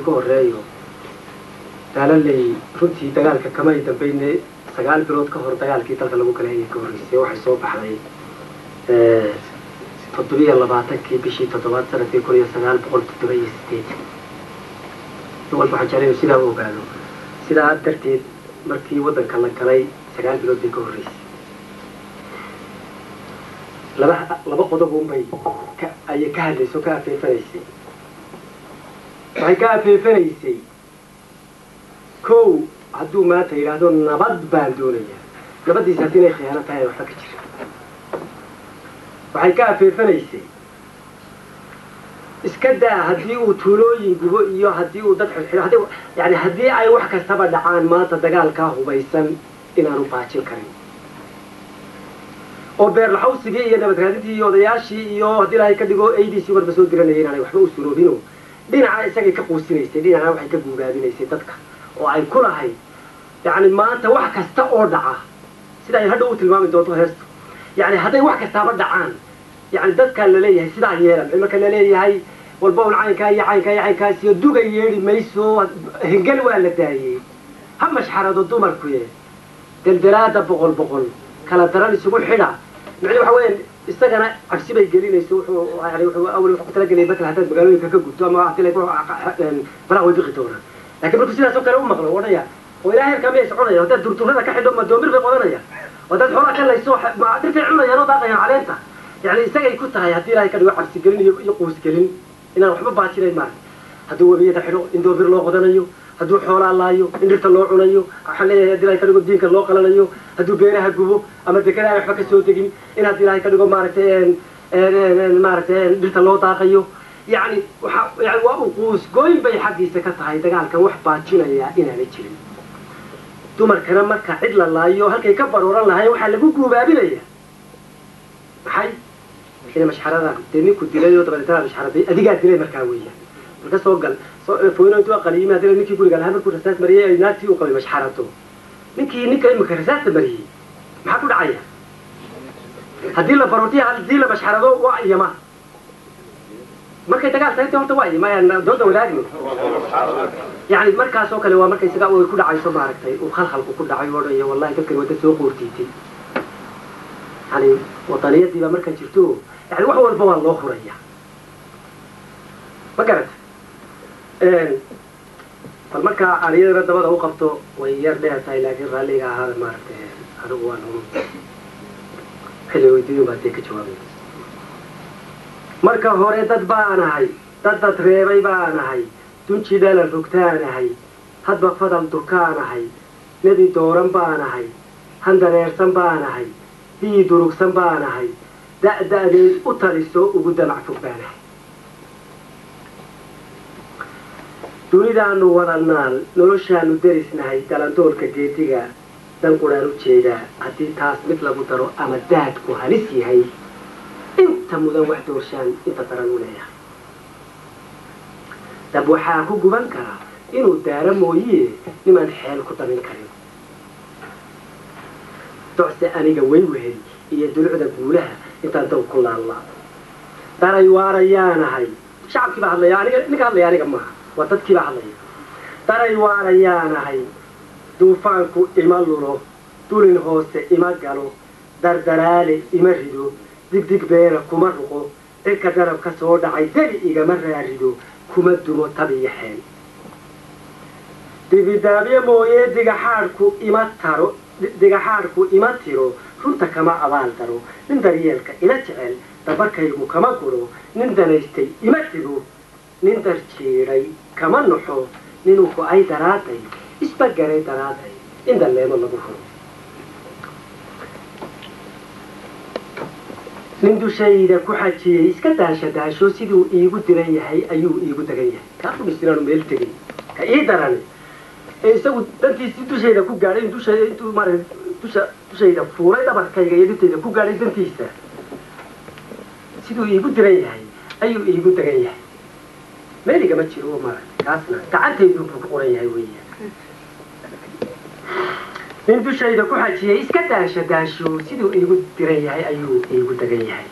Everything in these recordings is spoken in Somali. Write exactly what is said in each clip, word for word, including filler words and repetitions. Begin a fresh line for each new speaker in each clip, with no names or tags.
كوريو قال لي runtii dagaalka kama ay dambeeyay sagaal bilood ka hor dagaalkii dalka lagu kala hayay kooriisay waxay soo baxday ee toddoba iyo labaatan-kii bishii toddobaad sanadkii kun iyo sagaal boqol toddoba iyo siddeed walba xajareeyo sida uu ogaado sida darteed markii wadanka la galay sagaal bilood bay ka horeysay laba laba qodob oo bay ka ay ka hadlayso ka afeefanaysay waxay ka afeefanaysay كو عدو ما تيرادون نبض باندونية نبض يساتين خيانة هاي وحكي جري وحي كافي فنيسي اسكدا هدي وطولو ينقبو إيو هدي وددح الحلو هدي يعني هدي أي وحكا سبا دعان ما تدقال كاهو بيسان إنا روباتي الكريم وبير الحوصي بيه ينا بدهدتي يو ضياشي يو هدي لاي كدقو ايدي سيور بسو ديران ينا وحبو سنو بينو دينا إساقي كقوسينيسي دينا وحي كقوبابينيسي تدكا وأي كلها يعني ما أنت واحد كستا أوردعه سيدا يهدو تلمام دوتو هستو يعني هذا واحد كستا بدعان يعني ده كان لليه سيدا يهرب إما كان لليه هاي والبول عين كاي عين كاي عين كاي سيدوغ يهري ميسو هنقل ولا داي هم مش حرد الدمر كويه دلدرادة بغل بغل كلا دراني سيقول حلا يعني وحوين استغنى عكسيبه يقلين يسوح يعني أول وحكو تلاقي لي مثل هذا بقالوا يكاكو ما أعطي لك بلا ويبقي تورا لكن مركو سيدا سوكرا ومغلو ونيا وإلهي الكامية يسعونيا وداد دورتورنا كحدهم ما دومير بيقونيا وداد حولا كان ليسوح ما درتي عمنا ينو داقيا علينتا يعني إساقا يكوتا هاي هدي لاي كانوا يحب سيقلين يقوس قلين إنا وحبا باتي لي مال هدو وبيا تحلو إن دومير لو قدنيو هدو حولا اللايو إن درتا لو عنيو حالي هدي لاي كانوا دينك لو قلنيو هدو بيرها قبو أما دكرا يحبك سوتيقين إن هدي لاي كانوا مارتين مارتين درتا لو داقيو يعني وح يعني وقوس قوين بي حقي سكتها يدقال كوح باتشينا يا إنا نجري تمر كلام مركا عدل الله يو هل كيكبر ورا الله يو حلقوك وبابلية حي إحنا مش حرادة تاني كنت ليه طبعا ترى مش حرادة أدي قاعد تلاقي مركاوية مركز وقال فوينا أنتوا قليل ما تلاقي نيكي يقول قال هذا الكرسات مريه ناتي وقليل مش حرادته نيكي نيكي مكرسات مريه ما حكوا دعية هدي له بروتيه هدي له مش حرادة وعي ما markay dagaal tahay horta waa yimaayaan dowladda wadaagno yani markaas oo kale waa markay sida uu ku dhacayso maaragtay uu khalkhalku ku dhacay wadayo wallahi dadkan wada soo qoortiitay yani wadaniyadii baa markaa jirto yani wax walba waa loo huraya ma garat een bal marka ariyada dabada u qabto way yar dheertahay laakiin raaliga ahaa maaragtay adigu waa noo xilli weydiin baa ka jawaabay marka hore dad baanahay dad dad reebay baanahay dunji dala rugtaanahay hadba fadal durkaanahay nadi dooran baanahay handareersan baanahay bii durugsan baanahay da'da'deed u taliso ugu damac fog baanahay dunidaanu wada naal noloshaanu derisnahay dalandoolka geediga dan quraan u jeedaa haddii taas mid lagu daro ama daadku halis yahay inta mudan wax doorshaan inta daran u leeyahay dab waxaa ku guban karaa inuu daara mooyee nimaan xeel ku damin karin docse aniga way weheli iyo dulucda guulaha intaan daw ku laallaa daray waarayaanahay shacabkii baa hadlaya aniga ninka hadlaya aniga maaha waa dadkii baa hadlaya daray waarayaanahay duufaanku ima lulo dulin hoose ima galo dardaraale ima rido digdig beera kuma ruqo cirka darabka soo dhacay dali igama raarido kuma dumo tabiya xeel dibidaabye mooyee digaxaadhku ima taro digaxaadhku ima tiro runta kama abaal daro nin daryeelka ila jecel dabarkaygu kama guro nin danaystay ima digo nin darjiiray kama nuxo ninuu ku-ay daraaday isbagaray daraaday in dalleemo lagu furo nin dushayda ku xajiyey iska daasha daasho siduu iigu diran yahay ayuu iigu dagan yahay kaa fudhisinaanu meel tegay ka ii daran ee isagu dantiisii dushayda ku gaadhay dushayda intuu mara dusha dushayda fuulay dhabarkayga iyo dhintayda ku gaadhay dantiisa siduu iigu diran yahay ayuu iigu dagan yahay meeligama jiro mara kaasna gacantayduu buu ku qoran yahay weeyaan nin dushayda ku xajiyey iska daasha daasho siduu iigu diran yahay ayuu iigu dagan yahay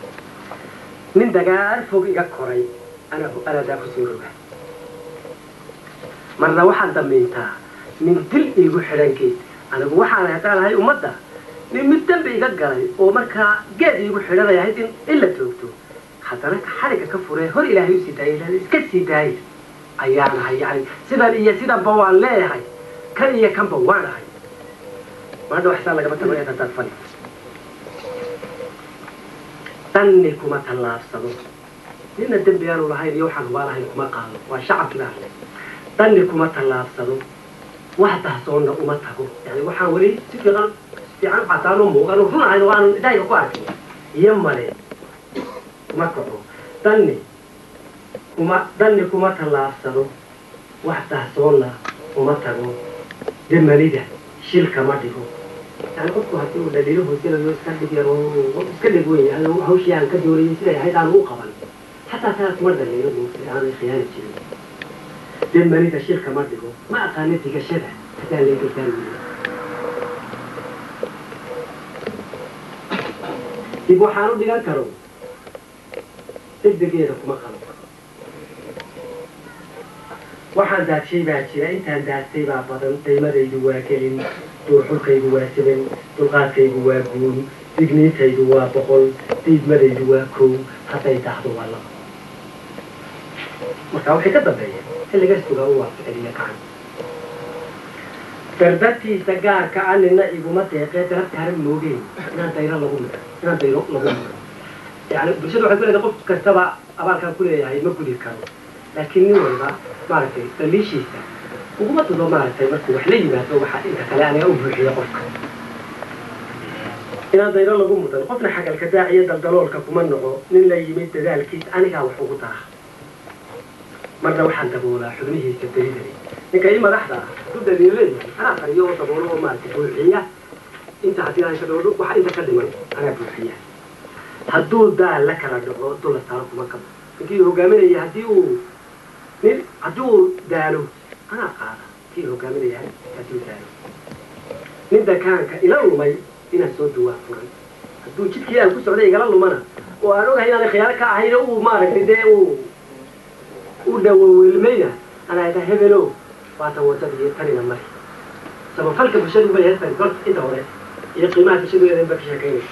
nin dagaal fog iga koray anagu anadaa kusoo roga marna waxaan damayntaa min dil iigu xidhan geed anigu waxaan hataanahay ummadda nin mid dambi iga galay oo markaa geed iigu xidhanaya hayd in la joogto haddana xadhigga ka furee hor ilaahay u sii daayay iska sii daayay ayaanahay yani sidan iyo sidanba waan leeyahay kan iyo kanba waanahay maadha waxsaan lagama tabanaya haddaad fali danni kuma tallaabsado nina dembi aanu lahayn iyo waxaan hubaa lahayn kuma qaado waa shacabkii baa le danni kuma tallaabsado wax dahsoonna uma tago yani waxaan weli si fiican fiican cadaan oo muuqan oo run ahayn oo aanan idaaga ku arkin iyo male kuma kaco danni kuma danni kuma tallaabsado wax dahsoonna uma tago demalida shilka ma dhigo يعني قفكو هاتي ولا ليلو هوسيلا يو اسكدب يا رو اسكدب وين انا هوشي aan ka dooriyay sida yahay aan u qaban hatta taas marda leeyo aan khiyaan jirin demalida shilka ma dhigo ma aqaanay tigashada hadaa leeyo taariikh dib waxaan u dhigan karo degdegeeda kuma qalo waxaan daadshay baa jira intaan daastay baa badan daymadaydu waa gelin duurxulkaygu waa siban dulqaadkaygu waa guun digniintaydu waa boqol diidmadaydu waa kow hadday daxdo waa laba markaa waxay ka dambeeyeen xilliga sugaa u waafaqeliya gacan dardartiisa gaarka a nina iguma deeqee darabtaana moogeen inaan dayro lagu midho inaan dayro lagu midho yani bulshada waxay ku leedahay qof kastaba abaalkaan ku leeyahay ma gudi karo laakiin nin walba maaragtay daliishiisa uguma dudo maaragtay markuu wax la yimaado waxa inta kale aniga u buuxiya qofka inaan dayro lagu mudan qofna xagalka daaciya daldaloolka kuma noco nin la yimid dadaalkiisa anigaa wax ugu dara marna waxaan daboolaa xubnihiisa daridari ninka ii madaxda ah ku daliileeyahay anaa qariyo oo daboolo oo maaragtay buuxiya inta haddii aan ka dhowdho waxa inta ka dhiman anaa buuxiya hadduu daal la kala dhaco dula saaro kuma kabo ninkii hogaaminaya haddii uu nin haddii uu daalo anaa qaada kii hogaaminaya hadduu daalo nin dakaanka ila lumay inaan soo duwaa furay hadduu jidkii aan ku socday igala lumana oo aan ogahay inaanay khiyaano ka ahayn uu maaragtay dee uu u dhawoweelmayna anaa ida hebelow waatan wadada iyo tanina mari samafalka bulshadu bay heestan kor inta hore iyo qiimaha bulshadeedan ba ka sheekaynaysa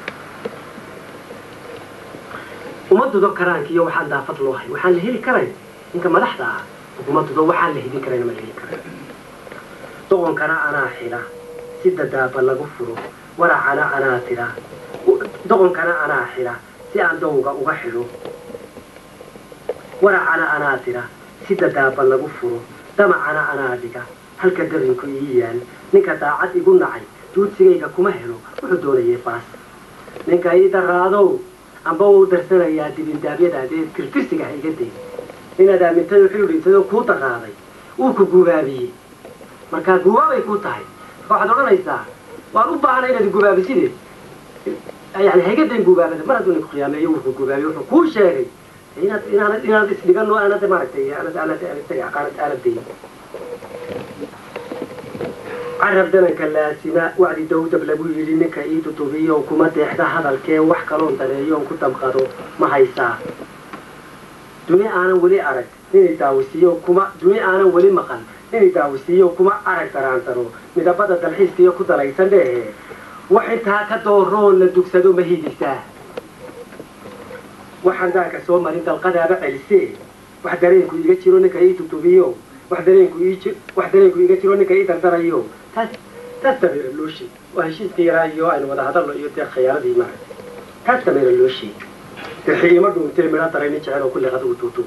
uma dudo karaanka iyo waxaan daafad loo hay waxaan la heli karay ninka madaxda ah uma dudo waxaan la hidin karayna ma la heli karay doqonkana anaa xila si dadaaba lagu furo waracana anaa tira doqonkana anaa xila si aan dowga uga xidho waracana anaa tira si dadaaba lagu furo damacana anaa dhiga halka darinku ii yaal ninka daacad igu nacay duudsigayga kuma helo wuxuu doonayay baas ninka ii daraadow amba uu darsanayaa dibindaabyadaadee tirtirsiga ha iga day inaad aamintay wuxuu dhintayoo kuu daraaday uu ku gubaabiyey markaa gubaabay kuu tahay waxaad odhanaysaa waan u baahanay inaad gubaabisideed yani ha iga dayn gubaabada mar hadduu ninku khiyaameeyo wuxuu gubaabiye wuxuu kuu sheegay inaad inaanad inaanad isdhigan oo aanad maaragtay aanad aanad isaga aqaanad aanad dayin carab dananka laasima wacdi dawdab lagu yidhi ninka ii dudubiyo kuma deexda hadalkee wax kaloon dareeyoon ku damqado ma haysaa duni aanan weli arag inay daawisiiyo kuma duni aanan weli maqan inay daawisiiyo kuma arag daraantaro midabada dalxiiskiiyo ku dalaysan dheehe wax intaa ka dooroon la dugsado ma hidisaa waxaan daanka soo marin dalqadaaba celisee wax dareenku iga jiro ninka ii dudubiyo wax dareenku ii wax dareenku iga jiro ninka ii dardarayo taas taas dameera loo sheeg waa heshiiskii yaraa iyo aynu wada hadalno iyo dee khiyaaradii maaragtay taas dameera loo sheeg dirxiima dhuuntee midha daray nin jecel oo kulli adigu tuutu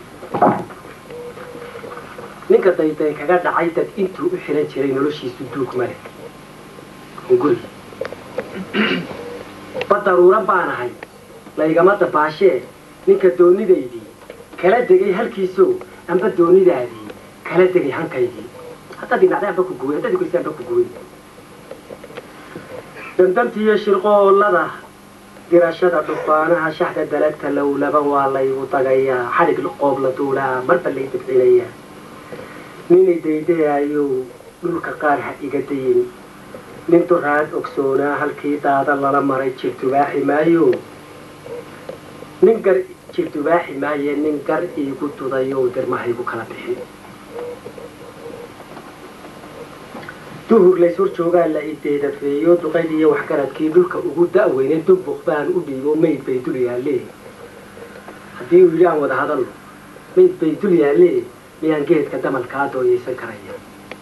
ninka dayday kaga dhacay dad intuu u xiran jiray noloshiisu duug male hunguri badaruura baanahay laygama dabaashee ninka doonidaydii kala degay halkiisoo amba doonidaadii kala degay hankaydii haddaad dhinacday amba ku guway haddaad goysay amba ku guway dandantiiyo shirqoollada dirashada dhufaanaha shaxda dalagta lowlaba waa laygu dagayaa xadhig qoob la duulaa marba lay dabcinayaa ninay daydayayow dhulka qaar ha iga dayin nin duraad ogsoonaa halkii daada lala maray jirtubaaxi maayo nin gar jirtubaaxi maaye nin gar iigu dudayow dirmahaygu kala bixin duhur laysor joogaa la ideedafeeyo duqayd iyo waxgaradkii dhulka ugu da'weynay dumbuq baan u dhiibo mayd bay dul yaallee haddii uu yidhi aan wada hadalno mayd bay dul yaallee miyaan geedka damalkaa dooyaysan karaya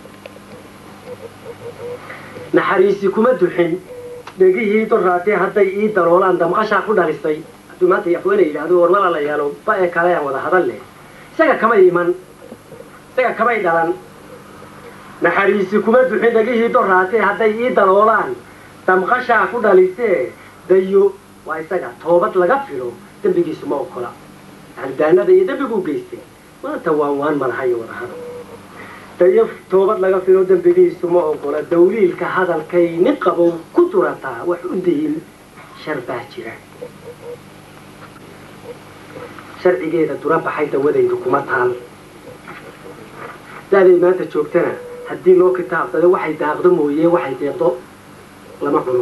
naxariisi kuma duxin dhegihii doraatee hadday ii daloolaan damqashaa ku dhalisay hadduu maanta afweena yidhaahdo war wala la yaalo ba ee kale aan wada hadal leh isaga kamay iman isaga kamay dhalan naxariisi kuma duxin dhegihii doraatee hadday ii daloolaan damqashaa ku dhalisee dayo waa isaga toobad laga filo dembigiisu ma okola yani daanada iyo dembiguu geystay maanta waan waan malahayo wada hadal dayo toobad laga filo dembigiisu ma ogola dawliilka hadalkay nin qabow ku durataa wax u dayin shar baa jira sharcigeeda dura baxay dawadaydu kuma taal da'day maanta joogtana haddii loo kitaabsado waxay daaqdo mooye waxay deeqdo lama cuno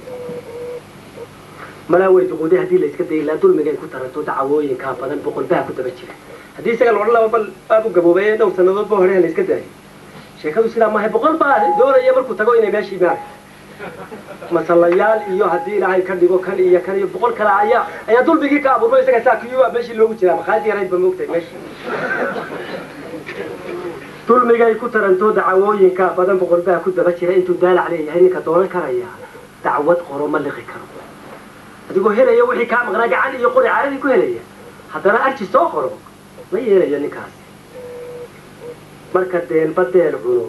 malaa way duquuday haddii la iska dayi laa dulmigay ku taranto dacwooyinkaa badan boqol baa ku daba jira haddii isaga lodhan laba bal aad u gaboobay dhowr sannadood ba hore la iska daayay sheekadu sidaa maahay boqol baa doonaya markuu tago inay meeshii maarag masalayaal iyo haddii ilaahay ka dhigo kan iyo kan iyo boqol kale ayaa ayaa dulmigii ka abuurmo isaga saa kiyuba meeshii loogu jiraa makhaadi yarayd ba moogtahay meeshii dulmigay ku taranto dacwooyinkaa badan boqol baa ku daba jira intuu daalac leeyahay ninka doonan karaya dacwad qoro ma liqi karo adigoo helaya wixii kaa maqnaa gacan iyo qori caaradii ku helaya haddana arji soo qoro ma yeelayo ninkaas marka deelba deel cuno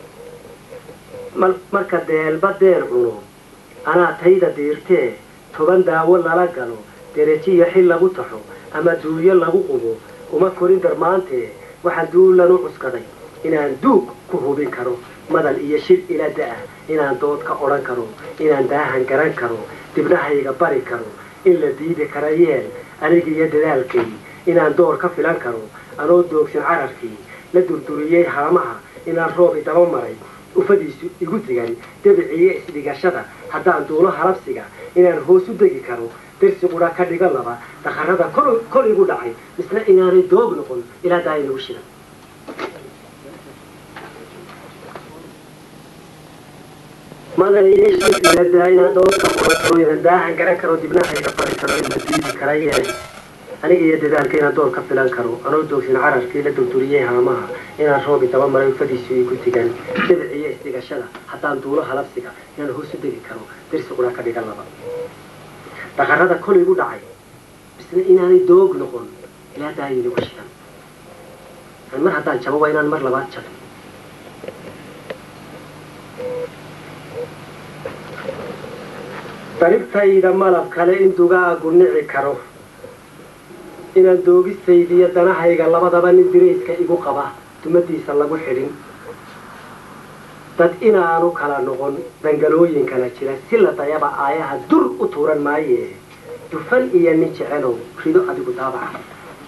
marka deelba deel cuno anaa tayda diirtee toban daawo lala galo derejiyo xil lagu taxo ama duuyo lagu qubo uma korin darmaantee waxaan duulan u cuskaday inaan duug ku hubin karo madal iyo shil ila da'ah inaan dood ka odhan karo inaan daahan garan karo dibnahayga bari karo in la diidi kara yeel aniga iyo dadaalkay inaan door ka filan karo anoo doogsan cararkii la durduriyey haamaha inaan roob idaba maray ufadiisu igu digan dabiciyo isdhigashada haddaan duulo halabsiga inaan hoos u degi karo darsi qura ka dhiga laba dakharada kol igu dhacay misna inaanay doog noqon ilaa daaya nagu shidan inaan dood ka qorato inaan daahan garan karo dibnahayga bari karo in la diidi kara yeel aniga iyo dadaalka inaan door ka filan karo anoo doogsan cararkii la durduriyey haamaha inaan roobi daba maray ufadiisu igu digan dabiciyo isdhigashada haddaan duulo halabsiga inaan hoos u degi karo darsi qura ka dhiga laba dakharada kol igu dhacay misna inaanay doog noqon ilaa daaya nagu shidan mar haddaan jabo waa inaan mar labaad jabin daribtayda malab kale in dugaagu nici karo inaan doogistaydiiyo danahayga labadaba nin dirayska igu qaba dumadiisa lagu xidhin dad inaanu kala noqon dangalooyinkana jira si la dayaba aayaha dur u tuuran maaye dufan iyo nin jecelow rido adigu daabaca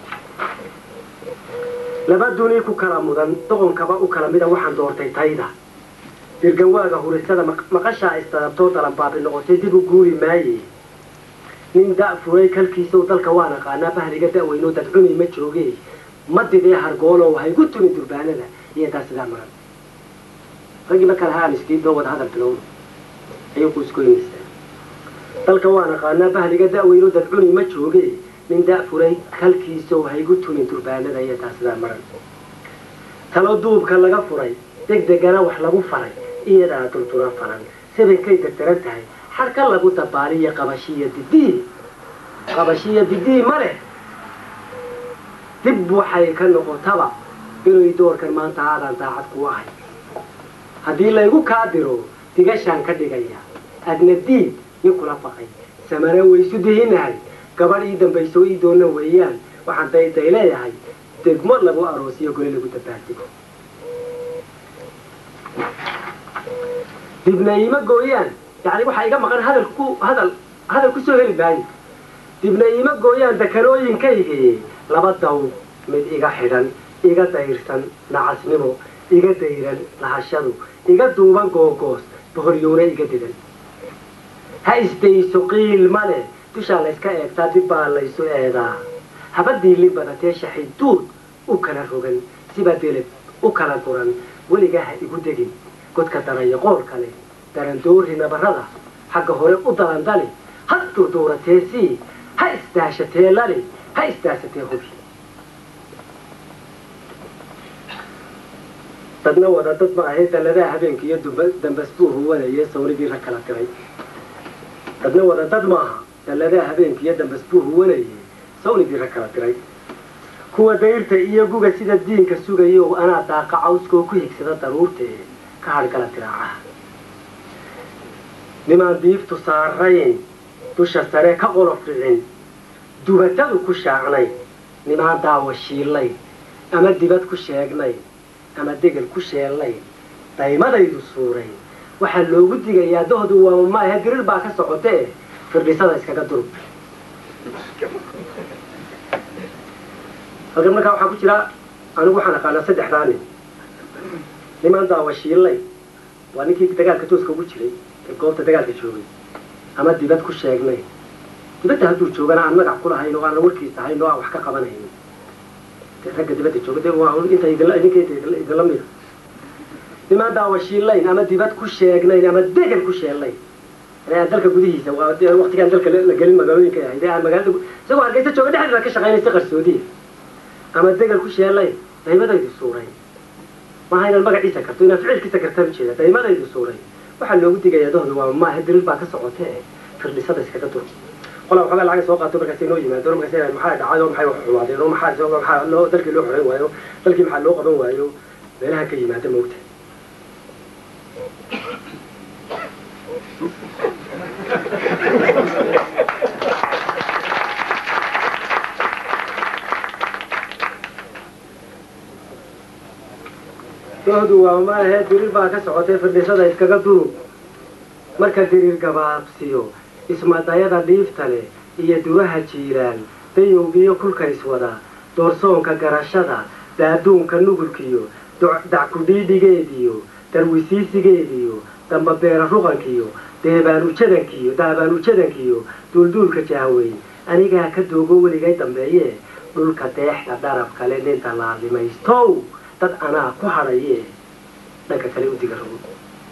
laba duni ku kala mudan doqonkaba u kala mida waxaan doortay tayda dirganwaaga hurisada maqashaa istadabtoo dalanbaabi noqotay dib u guuri maaye nin da' furay kalkiisow dalka waan aqaanaa bahriga da'weynoo dadcuni ma joogee ma didee hargoonow haygu tuni durbaanada iyo intaa sidaa maran raggii marka lahaa miskiidoo wada hadal bilowna ayuu ku iskoynaysaa dalka waan aqaanaa bahriga da'weynoo dadcuni ma joogee nin da' furay kalkiisow haygu tuni durbaanada iyo intaa sidaa maran talo duubka laga furay degdegana wax lagu faray iyadaa durdura falan sabankay dardaran tahay xarka lagu dabaaliyo qabashiyo didii qabashiyo didii ma leh dib waxay ka noqotaba inay doorkan maanta aadaan daacad ku ahay haddii laygu kaa diro digashaan ka dhigaya adna diid nin kula faqay samana waysu dihinahay gabadh ii dambayso ii doona weeyaan waxaan dayday leeyahay degmo lagu aroosiyo gole lagu dabaadigo dibna iima gooyaan yani waxaa iga maqan hadal ku hadal hadal ku soo heli maayo dibna iima gooyaan dakanooyinkaygi laba daw mid iga xidhan iga dayrsan nacasnimo iga dayran lahashadu iga duuban googoos bohoryowna iga didan ha isdayso qiil male dushaa layska eegtaa dib baa laysu eedaa habadii li badatee shaxiduud u kala rogan siba deleb u kala guran weligaa ha igu degin godka daraya qool kale darandoori nabarrada xagga hore u dalandali ha durduuratee sii ha isdaashatee lali ha isdaashatee hubi dadna wada dad ma ahayd dalladaha habeenka iyo dambas buu huwanayay sawnigii rag kala tiray dadna wada dad maaha dalladaha habeenka iyo dambas buu huwanayay sawnigii rag kala tiray kuwa dayrta iyo guga sida diinka sugayo anaa daaqa cawskoo ku higsada daruurtee ka hadhgala tiraacaha nimaan diiftu saarayn dusha sare ka qolof dhicin dubatadu ku shaacnay nimaan daawa shiillay ama dibad ku sheegnay ama degel ku sheellay daymadaydu suuray waxaa loogu digayaa dohdu waa ma ahe dirir baa ka socotee firdhisada iskaga durub halkan markaa waxaa ku jira anigu waxaan aqaanaa saddexdaa nin nimaan daawa shiillay waa ninkii dagaalka tooska ugu jiray ee goobta dagaalka joogay ama dibad ku sheegnay dibadda hadduu joogana aan magac ku lahayn oo aan la warkiisa ahayn oo aan wax ka qabanaynin ragga dibadda jooga dee waa inta idinla idinla mida nimaan daawa shiillayn ama dibad ku sheegnayn ama degel ku sheellayn aan dalka gudihiisa waa waqtigaan dalka la gelin magaalooyinka ahayd ee aan magaalada isagoo hargeysa jooga dhexdeeda ka shaqaynaysa qarsoodiya ama degel ku sheellay daymadaydu suuray maaha inaan magaciisa karto inaan ficilkiisa kartaan ujeeda daymadaydu suuray waxaa loogu digayaa dohda waa maaha dirir baa ka socotee firdhisada iskaga dur qolaa waxoogaa lacag soo qaato markaas inoo yimaado markaas maxaa dhacay oo maxay wax xumaadeen oo maxaa maxaa loo dalkii loo xoreyn waayo dalkii maxaa loo qaban waayo meelaha ka yimaada moogta dohdu waa maahe dirir baa ka socotee firdhisada iskaga durub marka dirir gabaabsiyo ismadayada dhiifta leh iyo duraha jiiraan dayowgiiyo kulka iswada doorsoonka garashada daaduunka nugulkiyo dackudhiidhigeediyo darwisiisigeediyo dambabeera ruqankiyo deebaanujadankiyo daabaanujadankiyo duulduulka jahweyn anigaa ka doogo weligay dambeeyee dhulka deexda dharab kale ninta laalimaystow dad anaa ku hadhayee dhanka kale u diga rabo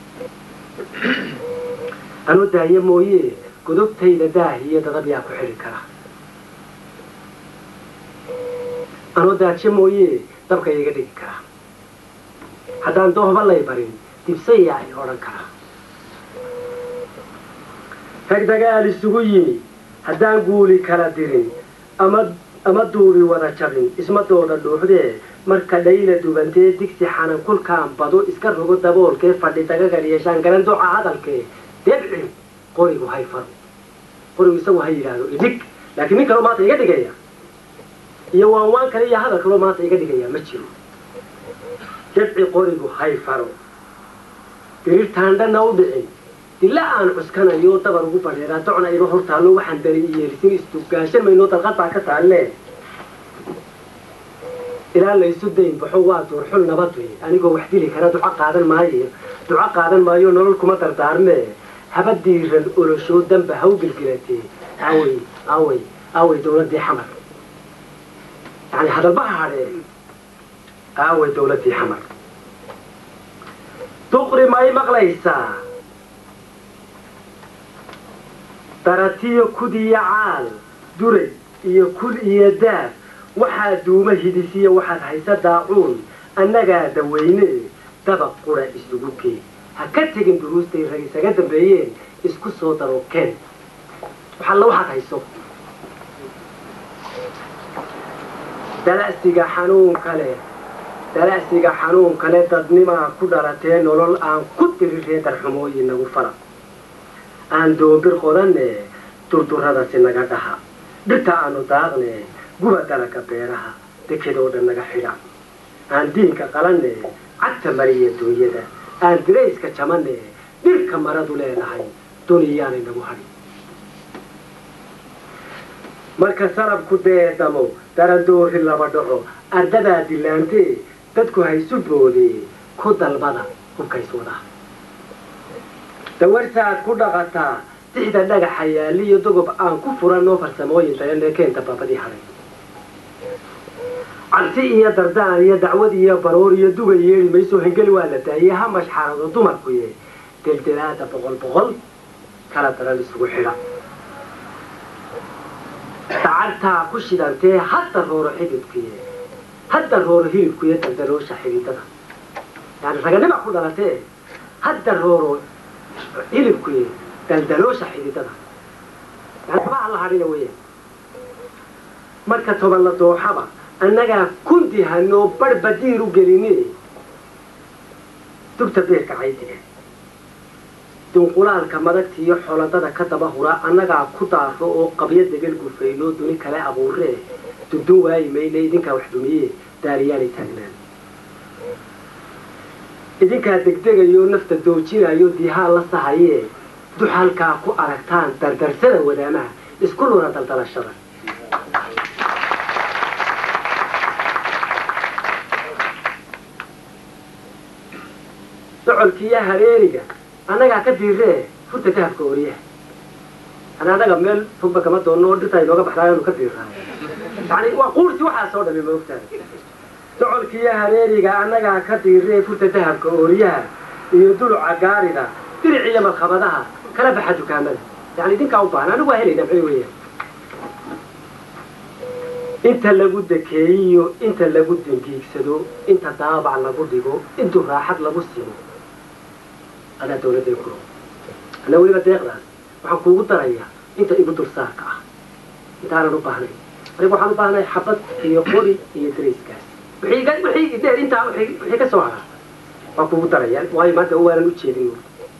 anuu daaye mooyee godobtayda daahiyo dadab yaa ku xidhi kara anoo daaje mooyee dabka iga dhigi kara haddaan doohba lay barin dibsayaa i odhan kara rag dagaal isugu yimi haddaan guuli kala dirin ama ama duubi wada jabin ismadooda dhuuxdee marka dhayla dubantee digsi xanan kulkaan bado iska rogo daboolkee fadhi dagagal yeeshaan garan duca hadalkee debcin qorigu hay faro qorigu isagu ha yidhaahdo idhig laakiin nin kaloo maanta iga dhigaya iyo waan waan kale iyo hadal kaloo maanta iga dhigaya ma jiro debci qorigu hay faro dirirtaandhana u dhicin dila aan cuskanayo dabar ugu badheeraa docna iba hortaallo waxaan dari yeelisin isdugaashan mayno dalqad baa ka taallee ilaa laysu dayn baxo waa duurxul nabadwe anigoo wax dili kara duco qaadan maayo duco qaadan maayo nolol kuma dardaarmee haba diiran oloshoo damba haw gelgelatee aawey aawey aawey dawladdii xamar yani hadalbaha hadhee aawey dawladdii xamar duqri may maqlaysaa daratiyo kudiyo caal duray iyo kul iyo daaf waxaa duuma hidisiya waxaad haysa daacuun annagaa daweyne dabaq qura isugu kee ha ka tegin duruustay rag isaga dambeeyeen isku soo darookeen waxalla waxaad hayso dala'siga xanuun kale dala'siga xanuun kale dadnimaa ku dhalatee nolol aan ku diriree darxumooyin nagu fara aan doobir qodanne durdurradasi naga dhaha dhirta aanu daaqne guba dalaga beeraha dekedoo dhan naga xidha aan diinka qalanne cagta mariya duunyada aan dirayska jamanne dhirka maradu leedahay duniyaanay nagu hadhi marka sarabku deedamo darandoori laba dhaco ardadaa dilaantee dadku haysu boodee ku dalbada hubkays wadaa dawarsaad ku dhaqataa dixda dhagaxa yaaliyo dogob aan ku furan noo farsamooyin dayanee keenta baabadii hadhay cabsi iyo dardaan iyo dacwad iyo baroor iyo duga yeeli mayso hengeli waa la daayey ha mashxarado dumarku yee deldelaada boqol boqol kala daran isugu xidha dacartaa ku shidantee hadda rooro xididkuye hadda rooro hilibkuye daldaloosha xididada yani raganima ku dhalatee hadda rooro hilibkuye daldaloosha xididada yani kabaha la hadhina weeyaan marka toban la dooxaba annagaa kundi hanoo barbadiir u gelini dugta beerka caydiga dunqulaalka madagta iyo xoladada ka daba hura annagaa ku daafo oo qabyo degal gufayno duni kale abuuree dundun waayi mayle idinkaa wax dumiye daariyaanay taagnaan idinkaa degdegayo nafta doojinayo diihaan la sahayee duxalkaa ku aragtaan dardarsada wadaamaha isku luna daldalashada docolkiiyo hareeriga annagaa ka diiree furta dahabka oriyaha ana anaga meel fogba kama doonno oo dhirta inooga baxdaayo anu ka diirraayo yani waa quursi waxaa soo dhami ma ogtahay docolkiiyo hareeriga annagaa ka diiree furta dahabka oriyaha iyo duluca gaarida diric iyo malkhabadaha kala baxa dukaamada yani idinkaa u baahan anigu waa helayna maxay weeyaan inta lagu dekeeyiyo inta lagu dangiigsado inta daabac lagu dhigo intuu raaxad lagu simo adaa dawladday kuro anaa weliba deeqdaas waxaan kuugu darayaa inta igu dulsaarka ah intaanan u baahnay anigu waxaan u baahnahay xabad iyo qori iyo darayskaas wixii dheer intaa wixii ka soo haraa waan kuugu darayaa waayo maanta waanan u jeedin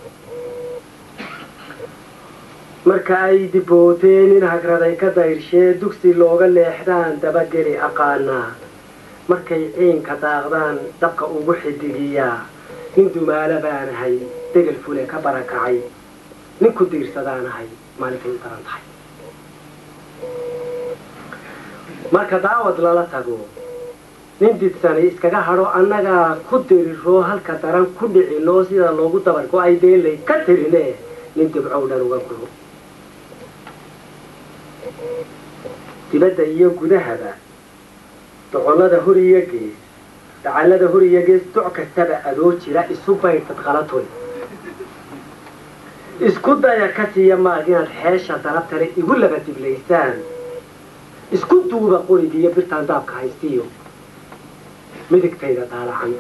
marka ay dibooteen in hagraday ka dayrshee dugsi looga leexdaan dabageli aqaanaa markay ciinka daaqdaan dabka ugu xidigiyaa nin dumaala baanahay degel fule ka barakacay nin ku diirsadaanahay maalinkay u daran tahay marka daawad lala tago nin didsani iskaga hadho annagaa ku diriroo halka daran ku dhicinoo sida loogu dabargo ay deelay ka tirine nin dibcow dhan uga guro dibadda iyo gudahaba doqollada hor iyo gees dacallada hor iyo gees doc kastaba adoo jira isu baydhad qalatoy isku daya ka siiya maag inaad xeesha darabtale igu laba diblaysaan isku duuba qoriga iyo birtaan daabka haystiyo midigtayda daalacan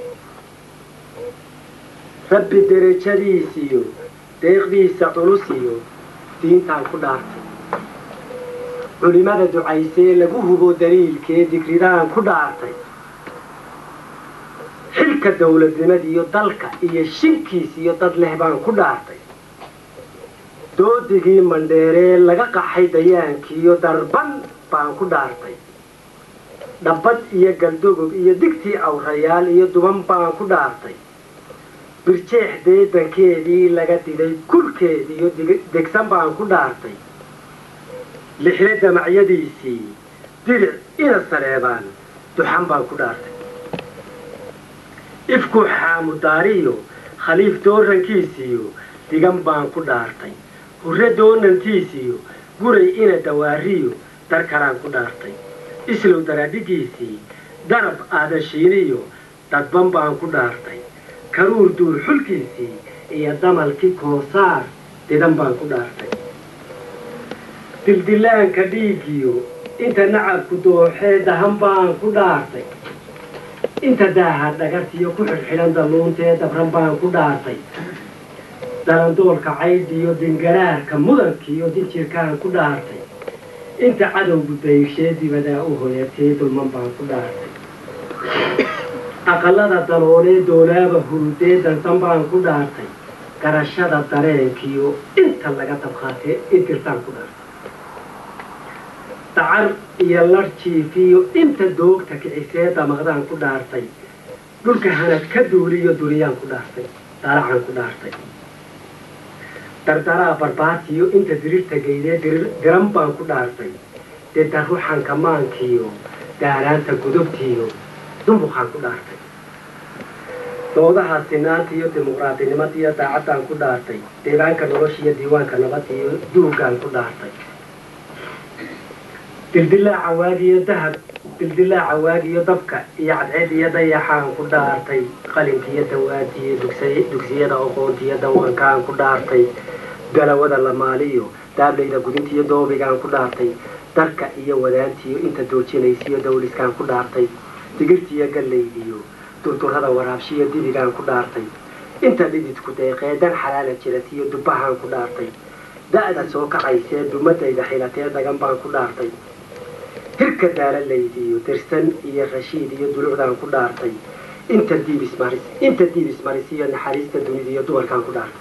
rabbi derajadiisiyo deeqdiisa culusiyo diintaan ku dhaartay culimada ducaysee lagu hubo daliilkee digridaan ku dhaartay xilka dawladnimada iyo dalka iyo shinkiis iyo dad leh baan ku dhaartay doodigii mandheeree laga qaxay dayaankiiyo darban baan ku dhaartay dhabbad iyo galdogob iyo digtii awrayaal iyo duban baan ku dhaartay birjeex deedankeedii laga diday kulkeediiyo degsan baan ku dhaartay lixle damacyadiisii diric ina saleebaan duxan baan ku dhaartay ifku xaamudaariyo khaliif doorankiisiyo digan baan ku dhaartay hurre doonantiisiyo guray ina dawaariyo dar kalaan ku dhaartay islow daradhigiisii darab aadashiiniyo dadban baan ku dhaartay karuur duur xulkiisii iyo damalkii koosaar didan baan ku dhaartay dildilaanka dhiigiyo inta nacabku dooxee dahan baan ku dhaartay inta daaha dhagartiyo ku xidhxidhan dalluuntee dabran baan ku dhaartay dalandoolka caydhiyo dingaraarka mudankiiyo dinjirkaan ku dhaartay inta cadowgu dayshee dibadaa u hoyatee dulman baan ku dhaartay aqallada daloolee doolaaba hurudee dansan baan ku dhaartay garashada dareenkiyo inta laga dabqaatee intirtaan ku dhaartay dacar iyo larjiifiyo inta doogta kicisee damaqdaan ku dhaartay dhulka hanad ka duuliyo duniyaan ku dhaartay daalacaan ku dhaartay dardaraa barbaatiyo inta dirirta geydee diran baan ku dhaartay dee daruxanka maankiyo daaraanta gudubtiyo dumbuqaan ku dhaartay doodaha sinaanta iyo dimuqraadinimada iyo daacaddaan ku dhaartay deebaanka nolosha iyo diiwaanka nabad iyo duugaan ku dhaartay dildilaaca waagiyo dahab dildilaaca waagiyo dabka iyo cadceed iyo dayaxaan ku dhaartay qalinkiiyo dawaadiyo dugsiyada aqoontiyo dawankaan ku dhaartay dalawada lamaaliyo daablayda gudintiyo doobigaan ku dhaartay darka iyo wadaantiyo inta doojinaysiyo dawliskaan ku dhaartay digirtiyo gallaydiyo durturrada waraabshiyo dibigaan ku dhaartay inta dhididku deeqeedan xalaala jiratiyo dubbahaan ku dhaartay da'da soo kacaysee dumadayda xilatee dagan baan ku dhaartay hirka daalalaydiyo dirsan iyo rashiid iyo dulucdaan ku dhaartay inta diibismaris inta diibismaris iyo naxariista dunida iyo dumarkaan ku dhaartay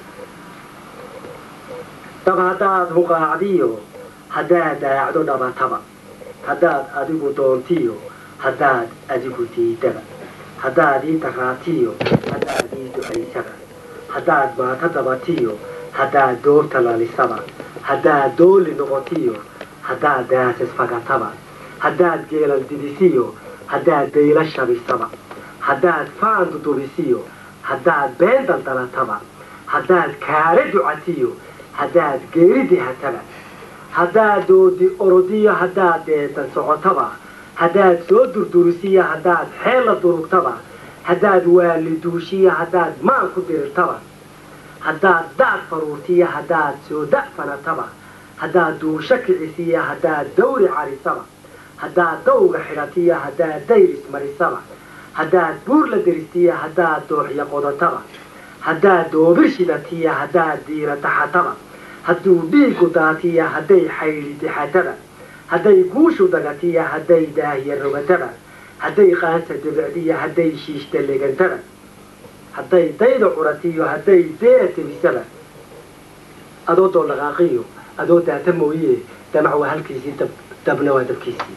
dab haddaad huqaacdiyo haddaad daacdo dhabataba haddaad adigu doontiyo haddaad adigu diidaba haddaad ii daraatiyo haddaad ii ducaysaba haddaad maata dabatiyo haddaad doobta lalisaba haddaad dooli noqotiyo haddaad daasas fagataba haddaad geelal didisiyo haddaad dayla shabisaba haddaad faan dudubisiyo haddaad been daldalataba haddaad kaala ducatiyo haddaad geeri dihataba haddaad doodi orodiyo haddaad deedan socotaba haddaad soo durdurisiyo haddaad xeella durugtaba haddaad waali duushiyo haddaad maan ku dirirtaba haddaad daad faruurtiyo haddaad soo da'fanataba haddaad duusho kicisiyo haddaad dawri carisaba haddaad dawga xidhatiyo haddaad dayris marisaba haddaad buur la deristiyo haddaad dooxya qodataba haddaad doobir shidatiyo haddaad diira taxataba hadduu dhiigu daatiyo hadday xaydhi dixataba hadday guushu dagatiyo hadday daahya rogataba hadday qaansa debicdiyo hadday shiishta legantaba hadday dayda curatiyo hadday deera tebisaba adoo doolaqaaqiyo adoo daata mooye damac waa halkiisii dab dabna waa dabkiisii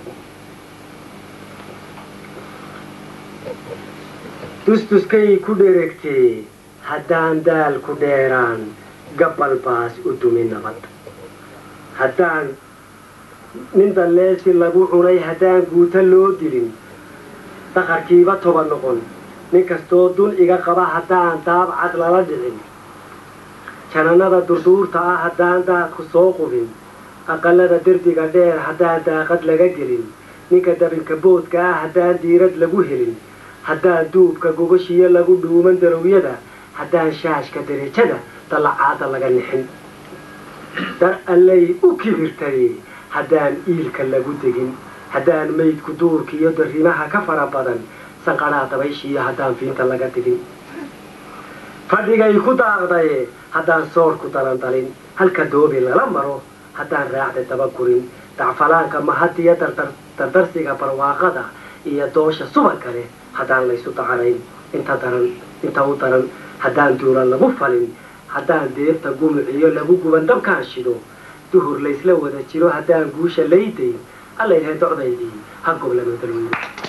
dustuskay ku dheregtee haddaan daal ku dheeraan gabbal baas u dumi nabad haddaan nin dalleesi lagu cunay haddaan guuta loo dilin daqarkiiba toba noqon nin kastoo dun iga qaba haddaan daabcad lala dhicin janannada durduurta ah haddaan daadku soo qubin aqallada derdiga dheer haddaan daaqad laga gelin ninka dabinka boodka ah haddaan diirad lagu helin haddaan duubka gogashiyo lagu dhuuman darowyada haddaan shaashka derejada dallacaada laga nixin dar allay u kibirtay haddaan iilka lagu degin haddaan maydku duurkiiyo darrimaha ka fara badan sanqadhaa dabayshiiyo haddaan fiinta laga digin fadhigay ku daaqdaye haddaan soorku dalandalin halka doobi lala maro haddaan raacda daba gurin dacfalaanka mahadiyo dardarsiga barwaaqada iyo doosha subanka leh haddaan laysu dacanayn inta daran inta u daran haddaan duulan lagu falin haddaan deerta gumuciyo lagu guban dabkaan shido duhur laysla wada jiro haddaan guusha laydayn alla ilahay docdaydii ha goblama dalweyne